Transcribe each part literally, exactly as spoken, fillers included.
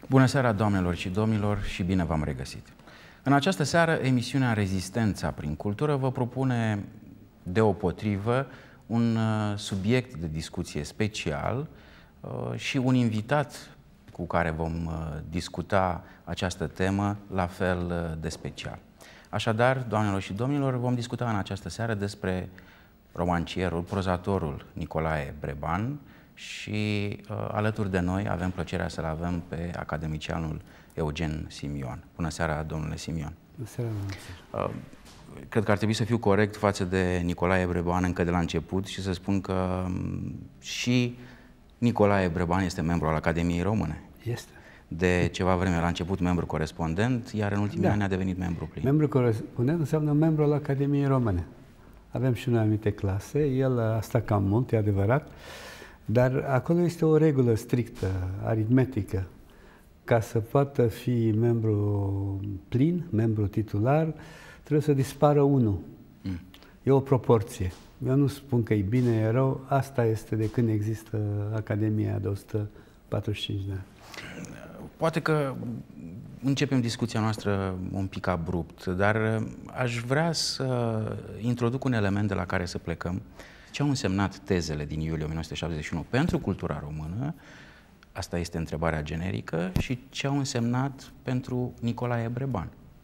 Bună seara, doamnelor și domnilor, și bine v-am regăsit! În această seară, emisiunea Rezistența prin cultură vă propune deopotrivă un subiect de discuție special și un invitat cu care vom discuta această temă la fel de special. Așadar, doamnelor și domnilor, vom discuta în această seară despre romancierul, prozatorul Nicolae Breban și uh, alături de noi avem plăcerea să-l avem pe academicianul Eugen Simion. Bună seara, domnule Simion! Bună seara, uh, Cred că ar trebui să fiu corect față de Nicolae Breban încă de la început și să spun că um, și Nicolae Breban este membru al Academiei Române. Este. De ceva vreme la început membru corespondent, iar în ultimii da. ani a devenit membru plin. Membru corespondent înseamnă membru al Academiei Române. Avem și noi anumite clase, el a stat cam mult, e adevărat, dar acolo este o regulă strictă, aritmetică. Ca să poată fi membru plin, membru titular, trebuie să dispară unul. Mm. E o proporție. Eu nu spun că e bine, e rău, asta este de când există Academia de o sută patruzeci și cinci de ani. Poate că începem discuția noastră un pic abrupt, dar aș vrea să introduc un element de la care să plecăm. Ce au însemnat tezele din iulie o mie nouă sute șaptezeci și unu pentru cultura română? Asta este întrebarea generică. Și ce au însemnat pentru Nicolae Breban?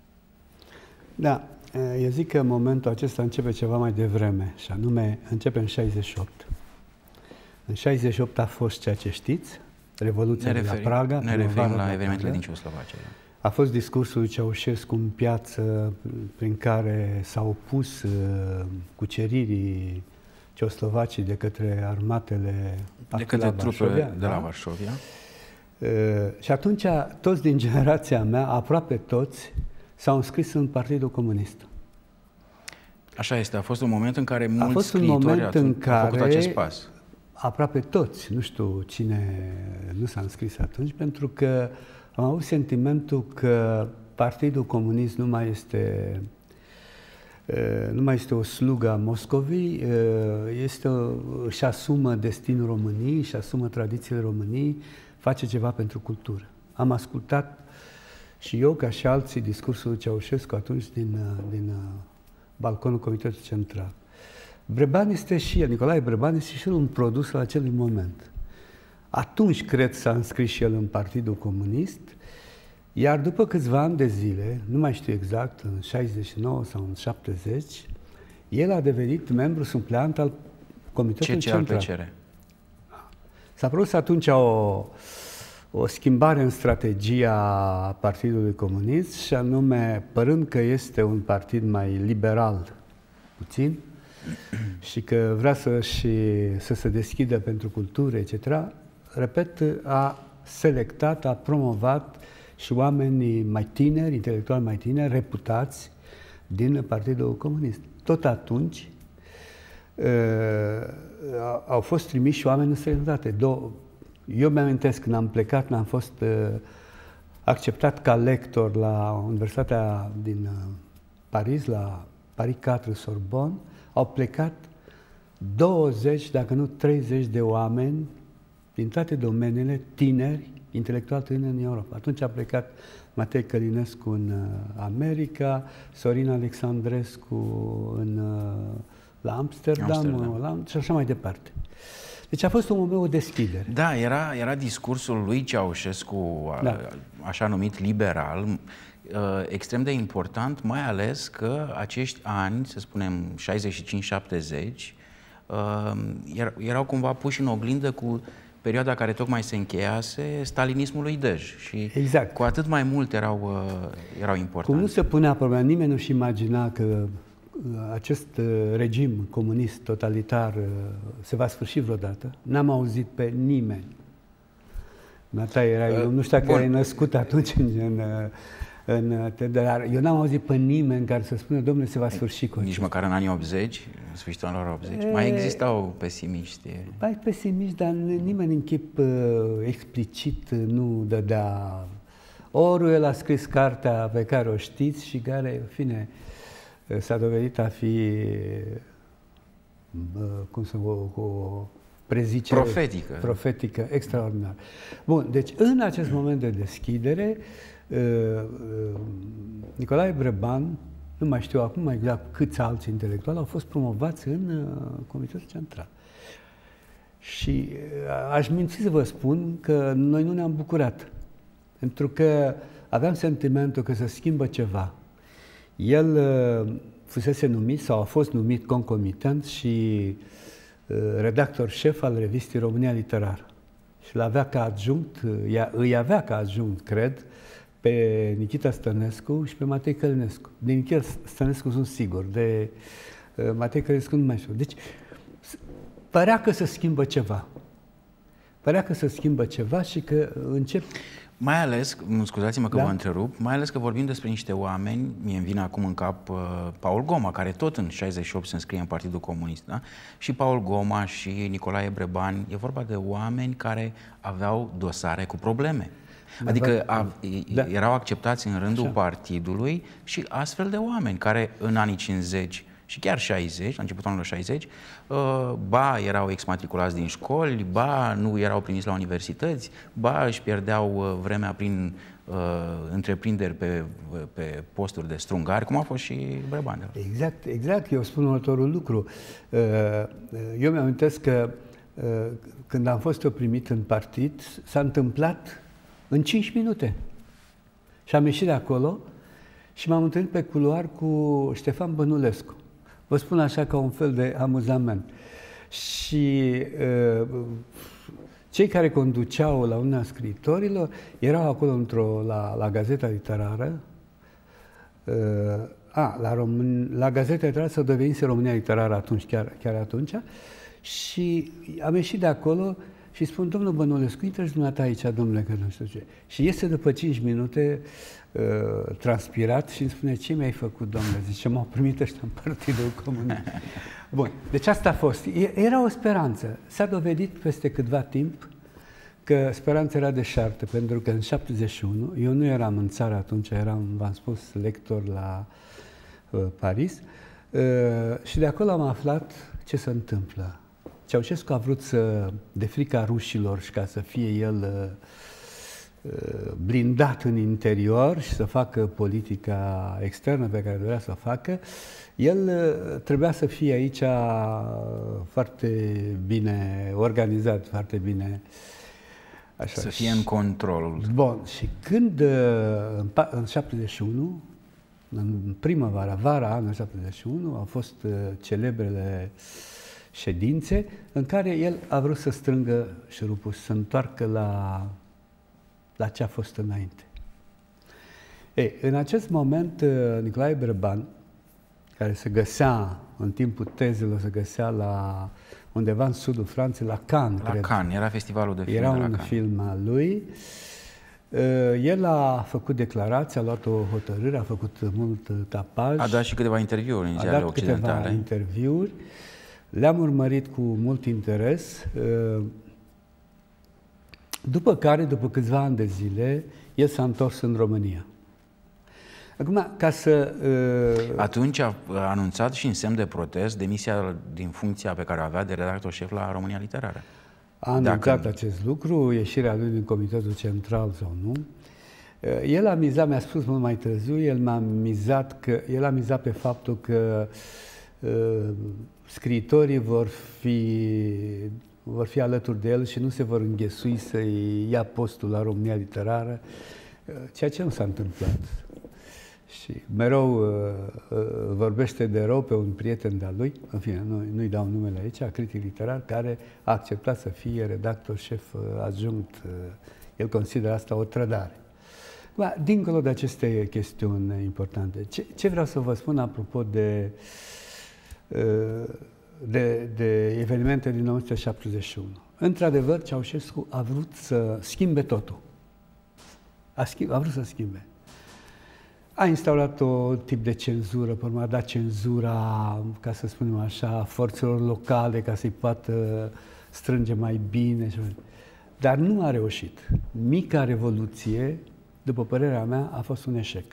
Da, eu zic că momentul acesta începe ceva mai devreme, și anume începe în șaizeci și opt. În șaizeci și opt a fost ceea ce știți, Revoluția ne de referim, la Praga. Ne referim la evenimentele din Ceoslovacia. A fost discursul lui Ceaușescu în piață prin care s-a opus uh, cuceririi Ceoslovacii de către armatele de către trupele de la Varșovia. Uh, și atunci toți din generația mea, aproape toți, s-au înscris în Partidul Comunist. Așa este, a fost un moment în care mulți a fost un scriitori moment în care au făcut acest pas. Aproape toți, nu știu cine nu s-a înscris atunci, pentru că am avut sentimentul că Partidul Comunist nu mai este, nu mai este o slugă a Moscovii, este, își asumă destinul României, își asumă tradițiile României, face ceva pentru cultură. Am ascultat și eu, ca și alții, discursul lui Ceaușescu atunci din, din balconul Comitetului Central. Breban este și el, Nicolae Breban este și el un produs la acelui moment. Atunci, cred, s-a înscris și el în Partidul Comunist, iar după câțiva ani de zile, nu mai știu exact, în șaizeci și nouă sau în șaptezeci, el a devenit membru supleant al Comitetului Central. Ce ce al P C R? S-a produs atunci o, o schimbare în strategia Partidului Comunist, și anume, părând că este un partid mai liberal puțin, și că vrea să, și, să se deschidă pentru cultură, et cetera, repet, a selectat, a promovat și oamenii mai tineri, intelectuali mai tineri, reputați din Partidul Comunist. Tot atunci uh, au fost trimiși și oameni în străinătate. Eu mi-amintesc când am plecat, când am fost uh, acceptat ca lector la Universitatea din uh, Paris, la Paris patru Sorbonne, au plecat douăzeci, dacă nu treizeci de oameni din toate domeniile, tineri, intelectuali tineri în Europa. Atunci a plecat Matei Călinescu în America, Sorin Alexandrescu în, la Amsterdam, Amsterdam. La, și așa mai departe. Deci a fost un moment, o deschidere. Da, era, era discursul lui Ceaușescu, da. așa numit liberal, extrem de important, mai ales că acești ani, să spunem șaizeci și cinci șaptezeci, erau cumva puși în oglindă cu perioada care tocmai se încheiase, stalinismului Dej. Și exact. Cu atât mai mult erau, erau importante. Cum nu se punea problema, nimeni nu-și imagina că acest regim comunist, totalitar, se va sfârși vreodată. N-am auzit pe nimeni. Mata era, eu nu știu dacă ai născut atunci în, în În, dar eu n-am auzit pe nimeni care să spună, domnule, se va sfârși cu Nici măcar în anii optzeci, în sfârșitul anilor optzeci, e, mai existau pesimiști. Mai pesimiști, dar nimeni în chip uh, explicit nu dădea. Orwell a scris cartea pe care o știți și care, în fine, s-a dovedit a fi, uh, cum să o, o prezicere profetică. profetică extraordinar. Bun, deci în acest moment de deschidere, uh, uh, Nicolae Breban, nu mai știu acum mai exact câți alți intelectuali, au fost promovați în uh, Comitetul Central. Și uh, aș minți să vă spun că noi nu ne-am bucurat, pentru că aveam sentimentul că se schimbă ceva. El uh, fusese numit sau a fost numit concomitent și uh, redactor șef al revistei România Literară. Și l-avea ca adjunct, uh, îi avea ca adjunct, cred, pe Nichita Stănescu și pe Matei Călinescu. De Nichita Stănescu sunt sigur, de uh, Matei Călinescu nu mai știu. Deci, părea că se schimbă ceva. Părea că se schimbă ceva și că încep... Mai ales, scuzați-mă că da? vă întrerup, mai ales că vorbim despre niște oameni, mie îmi vine acum în cap uh, Paul Goma, care tot în șaizeci și opt se înscrie în Partidul Comunist, da? Și Paul Goma și Nicolae Breban, e vorba de oameni care aveau dosare cu probleme. Adică a, da. erau acceptați în rândul Așa. partidului și astfel de oameni care în anii cincizeci și chiar șaizeci, la începutul anilor șaizeci, ba erau exmatriculați din școli, ba nu erau primiți la universități, ba își pierdeau vremea prin uh, întreprinderi pe, pe posturi de strungari, cum a fost și Breban. Exact, exact. Eu spun următorul lucru. Eu mi-am amintesc că când am fost eu primit în partid, s-a întâmplat în cinci minute. Și am ieșit de acolo și m-am întâlnit pe culoar cu Ștefan Bănulescu. Vă spun așa ca un fel de amuzament. Și uh, cei care conduceau la Uniunea Scriitorilor erau acolo într-o, la, la Gazeta Literară. Uh, a, la, Român, la Gazeta Literară s-a devenit România Literară atunci, chiar, chiar atunci. Și am ieșit de acolo și spun, domnul Bănulescu, intră-și dumneata aici, domnule, că nu știu ce. Și iese după cinci minute uh, transpirat și îmi spune, ce mi-ai făcut, domnule? Zice, m-au primit ăștia în Partidul Comunist. Bun, deci asta a fost. Era o speranță. S-a dovedit peste câtva timp că speranța era deșartă, pentru că în șaptezeci și unu, eu nu eram în țară atunci, eram, v-am spus, lector la uh, Paris, uh, și de acolo am aflat ce se întâmplă. Ceaușescu a vrut să, de frica rușilor și ca să fie el uh, blindat în interior și să facă politica externă pe care dorea să o facă, el uh, trebuia să fie aici foarte bine organizat, foarte bine... Așa. Să fie în controlul. Bun, și când în, în șaptezeci și unu, în primăvara, vara anului șaptezeci și unu, au fost celebrele ședințe în care el a vrut să strângă șurupul, să întoarcă la, la ce a fost înainte. Ei, în acest moment, Nicolae Breban, care se găsea, în timpul tezelor, se găsea la undeva în sudul Franței, la Cannes, La cred. Cannes, era festivalul de film Era de la un Cannes. film al lui. El a făcut declarații, a luat o hotărâre, a făcut mult tapaj. A dat și câteva interviuri în ziarele occidentale. A dat câteva interviuri. Le-am urmărit cu mult interes. După care, după câțiva ani de zile, el s-a întors în România. Acum, ca să... Uh... Atunci a anunțat și în semn de protest demisia din funcția pe care o avea de redactor șef la România Literară. A anunțat Dacă... acest lucru, ieșirea lui din Comitetul Central sau nu. El a mizat, mi-a spus mult mai târziu, el m-a mizat că, el a mizat pe faptul că uh, scriitorii vor fi, vor fi alături de el și nu se vor înghesui să-i ia postul la România Literară, ceea ce nu s-a întâmplat. Și mereu uh, uh, vorbește de rău pe un prieten de-al lui, în fine, nu, nu-i dau numele aici, critic literar, care a acceptat să fie redactor șef uh, adjunct. Uh, el consideră asta o trădare. Ba, dincolo de aceste chestiuni importante, ce, ce vreau să vă spun apropo de, uh, de, de evenimente din o mie nouă sute șaptezeci și unu? Într-adevăr, Ceaușescu a vrut să schimbe totul. A, schimb, a vrut să schimbe. A instaurat o tip de cenzură, pe urmă a dat cenzura, ca să spunem așa, forțelor locale, ca să-i poată strânge mai bine. Dar nu a reușit. Mica revoluție, după părerea mea, a fost un eșec.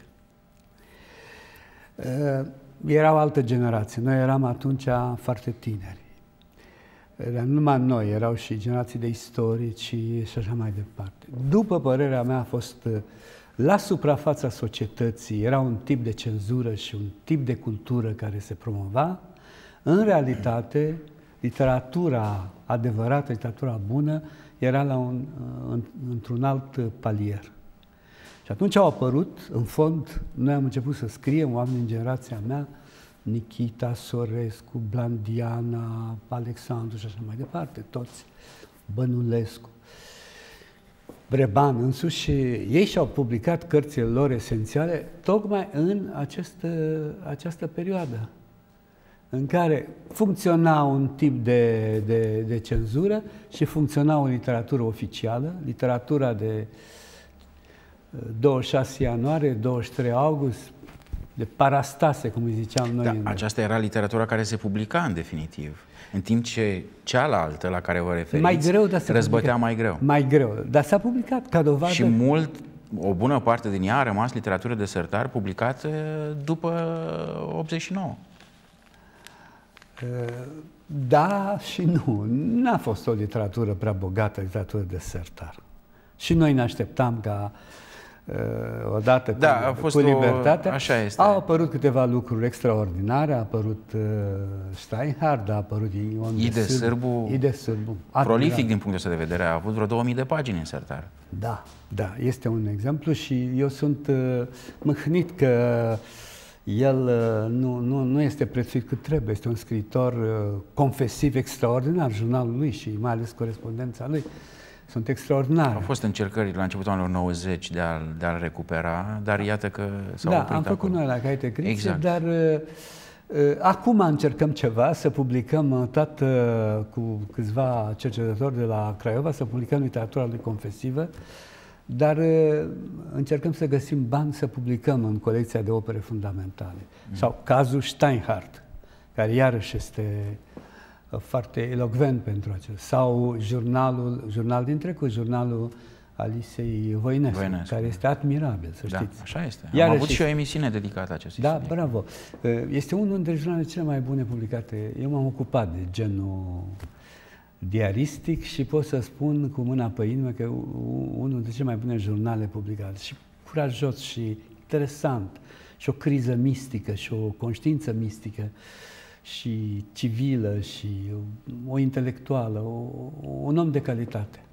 Era o altă generație. Noi eram atunci foarte tineri. Era numai noi, erau și generații de istorici și așa mai departe. După părerea mea a fost la suprafața societății, era un tip de cenzură și un tip de cultură care se promova. În realitate, literatura adevărată, literatura bună, era la un, într-un alt palier. Și atunci au apărut, în fond, noi am început să scriem, oameni din generația mea, Nikita, Sorescu, Blandiana, Alexandru și așa mai departe, toți, Bănulescu, Breban însuși, și ei și-au publicat cărțile lor esențiale tocmai în această, această perioadă în care funcționa un tip de, de, de cenzură și funcționa o literatură oficială, literatura de douăzeci și șase ianuarie, douăzeci și trei august, de parastase, cum îi ziceam noi. Da, aceasta era literatura care se publica în definitiv, în timp ce cealaltă la care vă referiți mai greu, dar răzbătea mai greu. Mai greu, dar s-a publicat ca dovadă. Și mult, o bună parte din ea a rămas literatură de sertar publicată după optzeci și nouă. Da și nu. N-a fost o literatură prea bogată, literatură de sertar. Și noi ne așteptam ca odată da, cu, a fost cu libertatea, o, așa este. Au apărut câteva lucruri extraordinare, a apărut uh, Steinhardt, a apărut Ion Ide Sârbu, Ide Sârbu, prolific din punctul ăsta de vedere, a avut vreo două mii de pagini în sertar. Da, da, este un exemplu și eu sunt uh, mâhnit că el uh, nu, nu, nu este prețuit cât trebuie, este un scriitor uh, confesiv extraordinar, jurnalul lui și mai ales corespondența lui. Sunt extraordinare. Au fost încercări la începutul anilor nouăzeci de a, de a recupera, dar iată că s-au da, oprit am făcut acolo. noi la Caite Critice, exact. dar uh, uh, acum încercăm ceva, să publicăm, uh, tot uh, cu câțiva cercetători de la Craiova, să publicăm literatura lui confesivă, dar uh, încercăm să găsim bani să publicăm în colecția de opere fundamentale. Mm. Sau cazul Steinhardt, care iarăși este foarte elocvent pentru acest. Sau jurnalul, jurnal din trecut, jurnalul Alisei Voinescu, Voinescu, care este admirabil, să știți. Da, așa este. Iarăși Am avut și o emisiune dedicată acestui Da, subiect. bravo. Este unul dintre jurnalele cele mai bune publicate. Eu m-am ocupat de genul diaristic și pot să spun cu mâna pe inimă că unul dintre cele mai bune jurnale publicate. Și curajos și interesant. Și o criză mistică și o conștiință mistică și civilă și o intelectuală, o, un om de calitate.